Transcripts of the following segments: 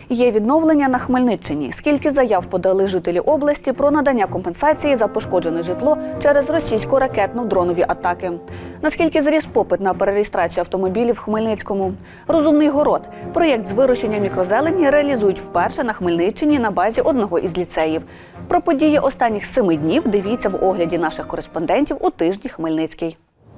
Є відновлення на Хмельниччині. Скільки заяв подали жителі області про надання компенсації за пошкоджене житло через російську ракетно-дронові атаки? Наскільки зріс попит на перереєстрацію автомобілів в Хмельницькому? Розумний город. Проєкт з вирощення мікрозелені реалізують вперше на Хмельниччині на базі одного із ліцеїв. Про події останніх 7 днів дивіться в огляді наших кореспондентів у тижні Хмельницький.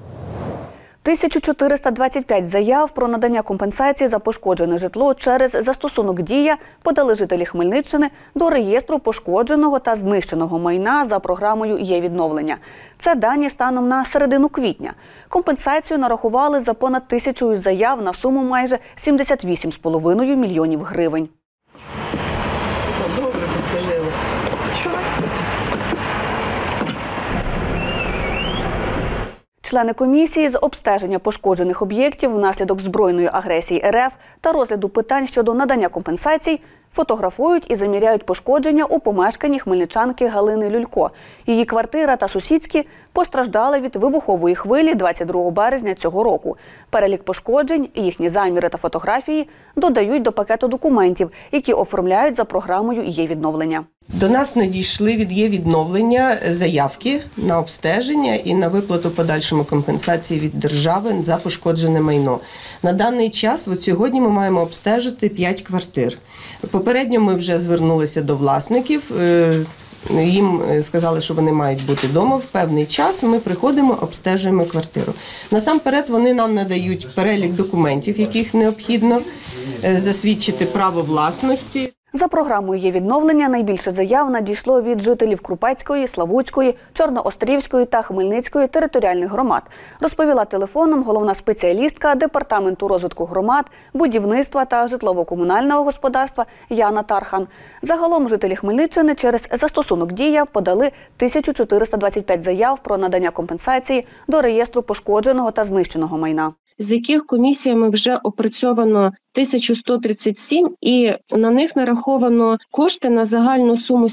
1425 заяв про надання компенсації за пошкоджене житло через застосунок «Дія» подали жителі Хмельниччини до реєстру пошкодженого та знищеного майна за програмою «Є відновлення». Це дані станом на середину квітня. Компенсацію нарахували за понад 1000 заяв на суму майже 78,5 мільйонів гривень. Члени комісії з обстеження пошкоджених об'єктів внаслідок збройної агресії РФ та розгляду питань щодо надання компенсацій фотографують і заміряють пошкодження у помешканні хмельничанки Галини Люлько. Її квартира та сусідські постраждали від вибухової хвилі 22 березня цього року. Перелік пошкоджень, їхні заміри та фотографії додають до пакету документів, які оформляють за програмою «Є відновлення». До нас надійшли від «Є відновлення» заявки на обстеження і на виплату подальшому компенсації від держави за пошкоджене майно. На даний час, от сьогодні ми маємо обстежити 5 квартир. Попередньо ми вже звернулися до власників, їм сказали, що вони мають бути вдома в певний час, ми приходимо, обстежуємо квартиру. Насамперед вони нам надають перелік документів, яких необхідно засвідчити право власності. За програмою «Є відновлення» найбільше заяв надійшло від жителів Крупецької, Славутської, Чорноострівської та Хмельницької територіальних громад, розповіла телефоном головна спеціалістка Департаменту розвитку громад, будівництва та житлово-комунального господарства Яна Тархан. Загалом жителі Хмельниччини через застосунок «Дія» подали 1425 заяв про надання компенсації до реєстру пошкодженого та знищеного майна, з яких комісіями вже опрацьовано 1137 і на них нараховано кошти на загальну суму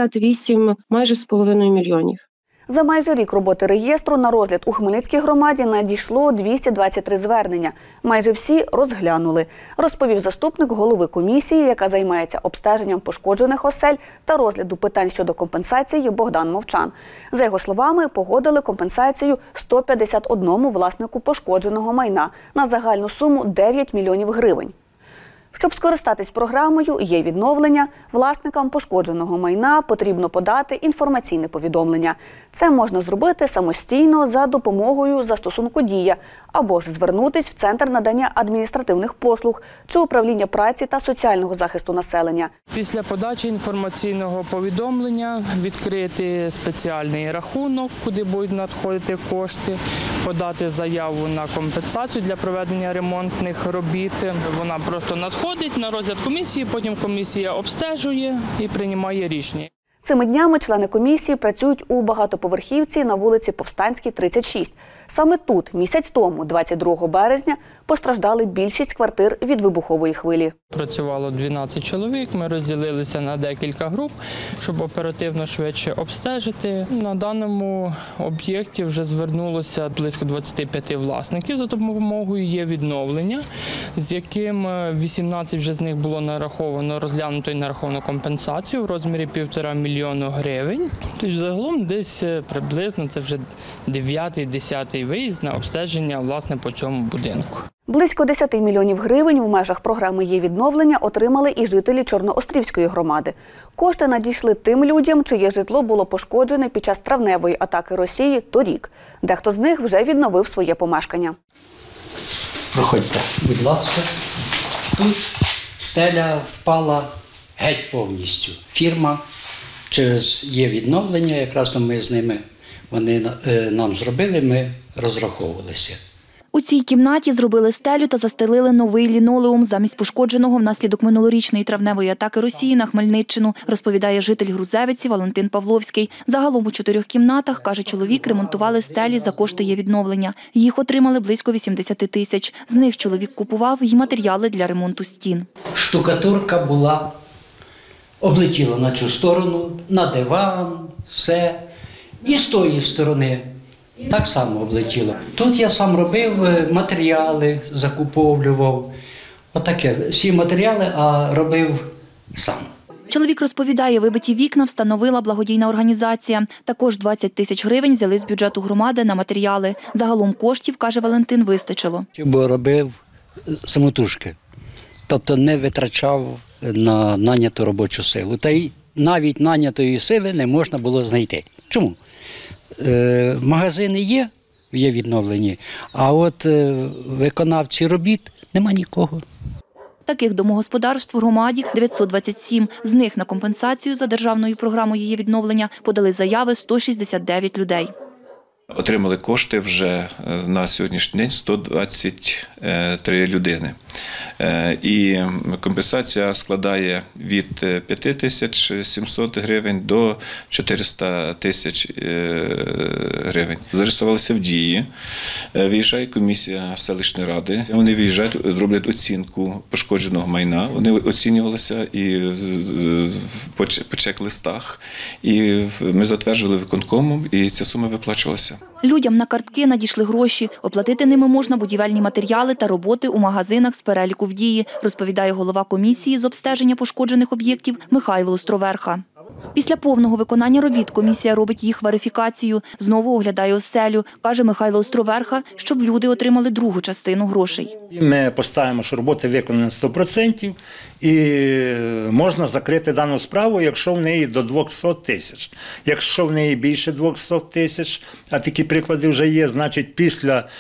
78 майже з половиною мільйонів. За майже рік роботи реєстру на розгляд у Хмельницькій громаді надійшло 223 звернення. Майже всі розглянули, розповів заступник голови комісії, яка займається обстеженням пошкоджених осель та розгляду питань щодо компенсації Богдан Мовчан. За його словами, погодили компенсацію 151 власнику пошкодженого майна на загальну суму 9 мільйонів гривень. Щоб скористатись програмою «Є відновлення», власникам пошкодженого майна потрібно подати інформаційне повідомлення. Це можна зробити самостійно за допомогою застосунку «Дія» або ж звернутись в Центр надання адміністративних послуг чи Управління праці та соціального захисту населення. Після подачі інформаційного повідомлення відкрити спеціальний рахунок, куди будуть надходити кошти, подати заяву на компенсацію для проведення ремонтних робіт. Вона просто надходить на розгляд комісії, потім комісія обстежує і приймає рішення. Цими днями члени комісії працюють у багатоповерхівці на вулиці Повстанській, 36. Саме тут місяць тому, 22 березня, постраждали більшість квартир від вибухової хвилі. Працювало 12 чоловік, ми розділилися на декілька груп, щоб оперативно швидше обстежити. На даному об'єкті вже звернулося близько 25 власників за допомогою «Є відновлення», з яким 18 вже з них було нараховано, розглянуто і нараховано компенсацію в розмірі 1,5 мільйона гривень. Тобто загалом десь приблизно це вже 9-10 виїзд на обстеження власне по цьому будинку. Близько 10 мільйонів гривень в межах програми «Є відновлення» отримали і жителі Чорноострівської громади. Кошти надійшли тим людям, чиє житло було пошкоджене під час травневої атаки Росії торік. Дехто з них вже відновив своє помешкання. Проходьте, будь ласка. Тут стеля впала геть повністю. Фірма через «Є відновлення», якраз ми з ними, вони нам зробили, ми розраховувалися. У цій кімнаті зробили стелю та застелили новий лінолеум замість пошкодженого внаслідок минулорічної травневої атаки Росії на Хмельниччину, розповідає житель Грузевиці Валентин Павловський. Загалом у 4 кімнатах, каже чоловік, ремонтували стелі за кошти «Є відновлення». Їх отримали близько 80 тисяч. З них чоловік купував і матеріали для ремонту стін. Штукатурка була, облетіла на цю сторону, на диван, все. І з тої сторони так само облетіло. Тут я сам робив матеріали, закуповлював. Отаке, всі матеріали, а робив сам. Чоловік розповідає, вибиті вікна встановила благодійна організація. Також 20 тисяч гривень взяли з бюджету громади на матеріали. Загалом коштів, каже Валентин, вистачило. Бо робив самотужки, тобто не витрачав на наняту робочу силу. Та й навіть нанятої сили не можна було знайти. Чому? Магазини є відновлені, а от виконавці робіт нема нікого. Таких домогосподарств в громаді 927. З них на компенсацію за державною програмою її відновлення подали заяви 169 людей. Отримали кошти вже на сьогоднішній день 123 людини. І компенсація складає від 5700 гривень до 400 тисяч гривень. Зареєструвалися в дії, виїжджає комісія селищної ради. Вони виїжджають, роблять оцінку пошкодженого майна. Вони оцінювалися і по чек-листах. І ми затверджували виконкомом, і ця сума виплачувалася. Людям на картки надійшли гроші. Оплатити ними можна будівельні матеріали та роботи у магазинах з переліку в дії, розповідає голова комісії з обстеження пошкоджених об'єктів Михайло Островерха. Після повного виконання робіт комісія робить їх верифікацію. Знову оглядає оселю, каже Михайло Островерха, щоб люди отримали другу частину грошей. Ми поставимо, що роботи виконані 100% і можна закрити дану справу, якщо в неї до 200 тисяч. Якщо в неї більше 200 тисяч, а такі приклади вже є, значить після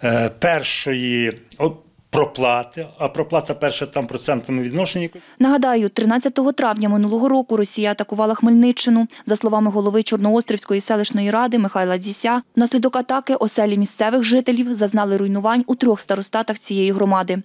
першої проплати, а проплата перша там процентному відношенні. Нагадаю, 13 травня минулого року Росія атакувала Хмельниччину. За словами голови Чорноострівської селищної ради Михайла Дзіся, внаслідок атаки оселі місцевих жителів зазнали руйнувань у 3 старостатах цієї громади.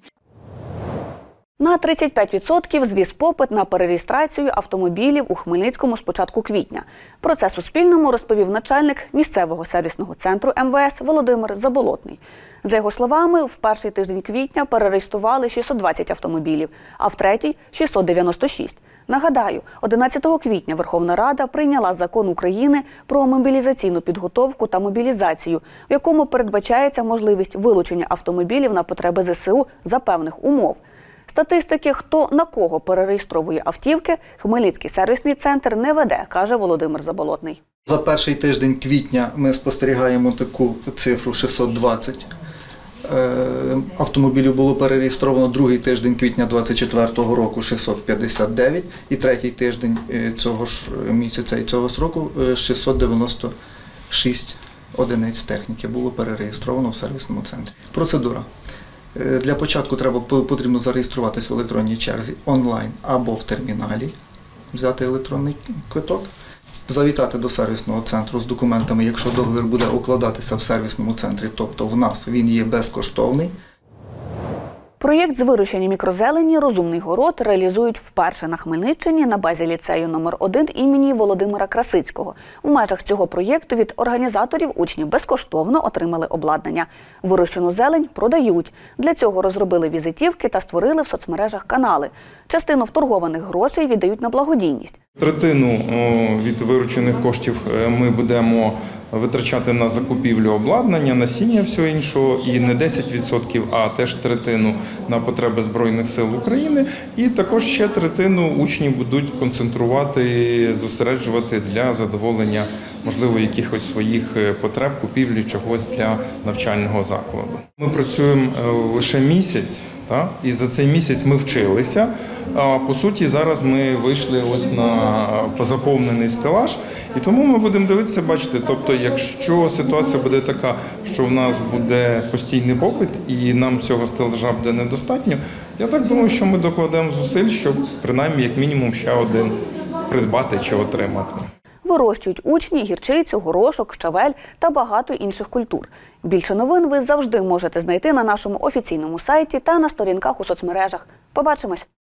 На 35% зріс попит на перереєстрацію автомобілів у Хмельницькому з початку квітня. Про це Суспільному розповів начальник місцевого сервісного центру МВС Володимир Заболотний. За його словами, в перший тиждень квітня перереєстрували 620 автомобілів, а в третій – 696. Нагадаю, 11 квітня Верховна Рада прийняла Закон України про мобілізаційну підготовку та мобілізацію, в якому передбачається можливість вилучення автомобілів на потреби ЗСУ за певних умов. Статистики, хто на кого перереєстровує автівки, Хмельницький сервісний центр не веде, каже Володимир Заболотний. За перший тиждень квітня ми спостерігаємо таку цифру 620 автомобілів було перереєстровано, другий тиждень квітня 2024 року 659 і третій тиждень цього ж місяця і цього ж року 696 одиниць техніки було перереєстровано в сервісному центрі. Процедура. Для початку потрібно зареєструватися в електронній черзі онлайн або в терміналі, взяти електронний квиток, завітати до сервісного центру з документами, якщо договір буде укладатися в сервісному центрі, тобто в нас він є безкоштовний. Проєкт з вирощення мікрозелені «Розумний город» реалізують вперше на Хмельниччині на базі ліцею номер 1 імені Володимира Красицького. В межах цього проєкту від організаторів учні безкоштовно отримали обладнання. Вирощену зелень продають. Для цього розробили візитівки та створили в соцмережах канали. Частину вторгованих грошей віддають на благодійність. Третину від виручених коштів ми будемо витрачати на закупівлю обладнання, насіння, всього іншого, і не 10%, а теж третину на потреби Збройних сил України. І також ще третину учні будуть концентрувати, зосереджувати для задоволення, можливо, якихось своїх потреб, купівлі чогось для навчального закладу. Ми працюємо лише місяць, так? І за цей місяць ми вчилися. А по суті, зараз ми вийшли ось на заповнений стелаж, і тому ми будемо дивитися, бачите, тобто, якщо ситуація буде така, що в нас буде постійний попит і нам цього стелажа буде недостатньо, я так думаю, що ми докладемо зусиль, щоб принаймні як мінімум ще один придбати чи отримати. Вирощують учні гірчицю, горошок, щавель та багато інших культур. Більше новин ви завжди можете знайти на нашому офіційному сайті та на сторінках у соцмережах. Побачимось!